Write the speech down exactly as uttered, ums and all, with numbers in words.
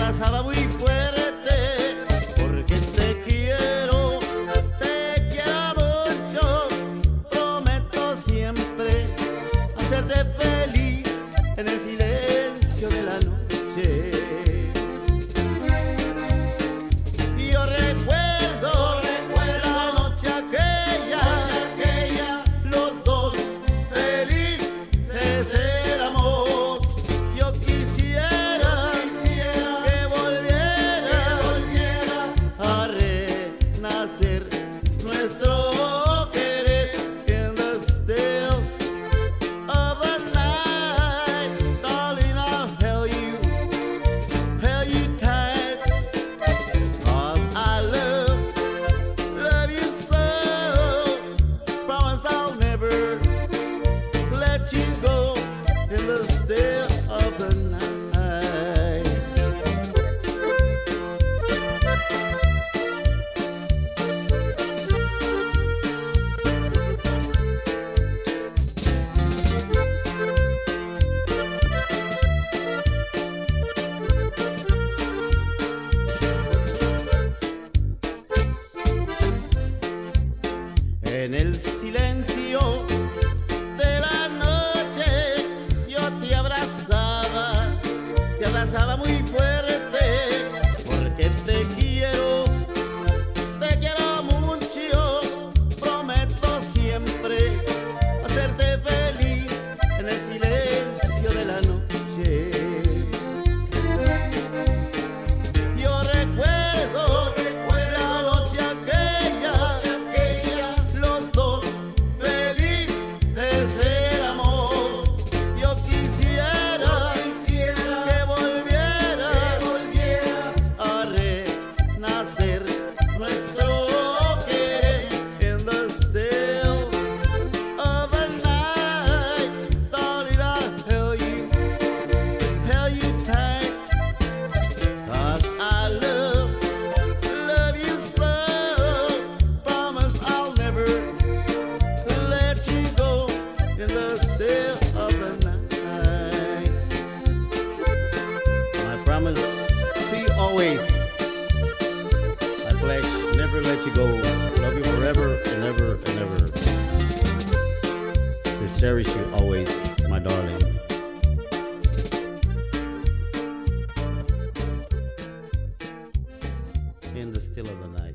abrazaba muy fuerte, porque te quiero, te quiero mucho. Prometo siempre hacerte feliz en el silencio de la noche. Y yo recuerdo, recuerdo la noche aquella, noche aquella, los dos felices éramos. Yo quisiera, quisiera que volviera, que volviera a renacer nuestro querer in the still of the night. Darling, I'll tell you, tell you tight, 'cause I love, love you so. Promise I'll never let you go in the still of the night. En el silencio de la noche yo te abrazaba, te abrazaba muy fuerte, porque te quiero, te quiero mucho. Prometo siempre hacerte feliz en el silencio de la noche. Yo recuerdo, recuerdo la noche aquella, noche aquella, los dos felices éramos. Yo quisiera, quisiera que volviera, que volviera a renacer nuestro querer in the still of the night. Darling, I'll tell you, tell you tight, 'cause I love, love you so. Promise I'll never let you go in the still of the night. I promise to you always, I pledge never let you go. Love you forever and ever and ever. To cherish you always, my darling. In the still of the night.